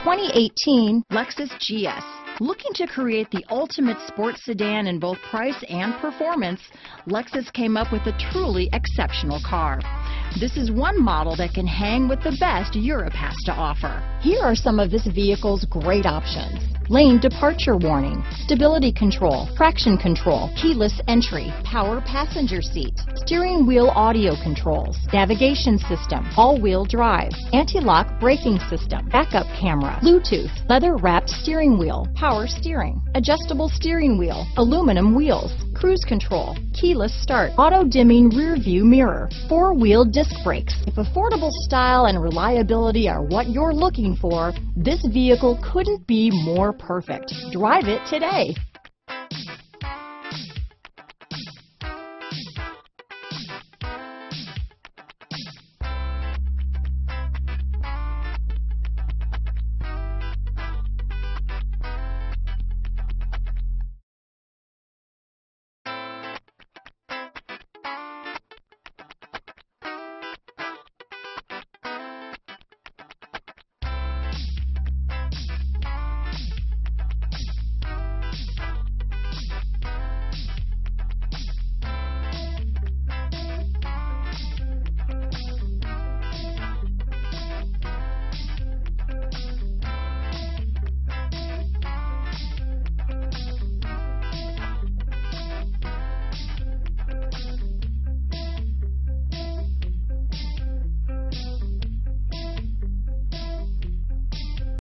2018 Lexus GS. Looking to create the ultimate sports sedan in both price and performance, Lexus came up with a truly exceptional car. This is one model that can hang with the best Europe has to offer. Here are some of this vehicle's great options: lane departure warning, stability control, traction control, keyless entry, power passenger seat, steering wheel audio controls, navigation system, all-wheel drive, anti-lock braking system, backup camera, Bluetooth, leather-wrapped steering wheel, power steering, adjustable steering wheel, aluminum wheels, cruise control, keyless start, auto-dimming rear view mirror, four-wheel disc brakes. If affordable style and reliability are what you're looking for, this vehicle couldn't be more perfect. Drive it today.